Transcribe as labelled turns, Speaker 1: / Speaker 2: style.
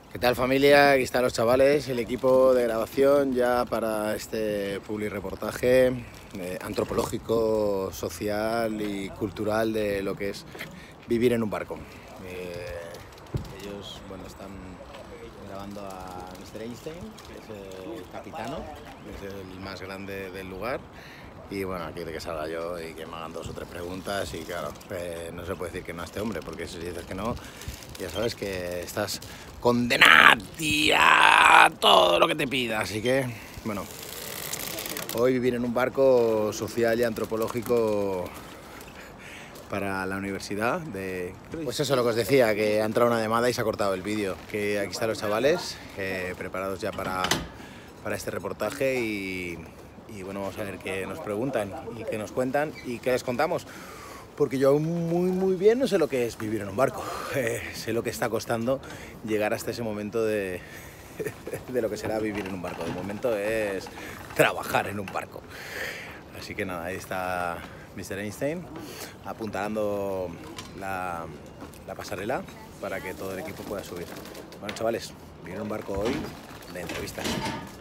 Speaker 1: ¿Qué tal, familia? Aquí están los chavales, el equipo de grabación ya para este publireportaje antropológico, social y cultural de lo que es vivir en un barco. Ellos, bueno, están grabando a Mr. Einstein, que es el capitano, que es el más grande del lugar. Y bueno, quiere que salga yo y que me hagan 2 o 3 preguntas y claro, no se puede decir que no a este hombre, porque si dices que no, ya sabes que estás condenado a todo lo que te pida. Así que, bueno, hoy vivir en un barco social y antropológico para la universidad de... Pues eso, lo que os decía, que ha entrado una llamada y se ha cortado el vídeo. Que aquí están los chavales, preparados ya para este reportaje y bueno, vamos a ver qué nos preguntan y qué nos cuentan y qué les contamos. Porque yo muy bien no sé lo que es vivir en un barco. Sé lo que está costando llegar hasta ese momento de lo que será vivir en un barco. De momento es trabajar en un barco. Así que nada, ahí está Mr. Einstein apuntalando la pasarela para que todo el equipo pueda subir. Bueno, chavales, vivir en un barco hoy de entrevistas.